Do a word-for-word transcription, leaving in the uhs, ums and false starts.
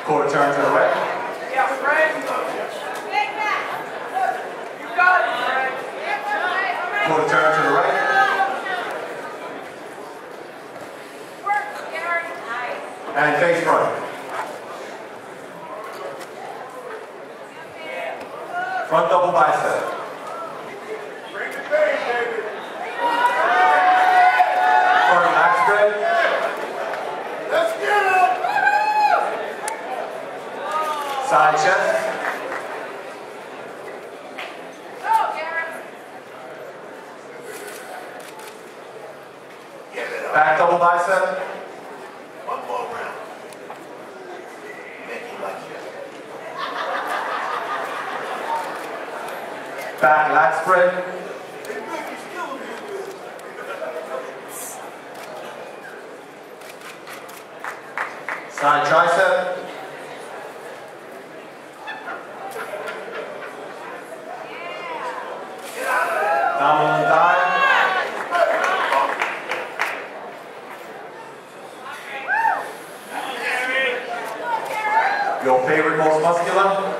Quarter turn to the right. Yeah, Frank. You got it, Frank. Quarter turn to the right. And face front. Front double bicep. Bring the pain, David. Front back spread. Let's get it. Side chest. Back double bicep. One more round. Make it like that. Back lat spread. Side tricep. Dominant thigh. Your favorite, most muscular?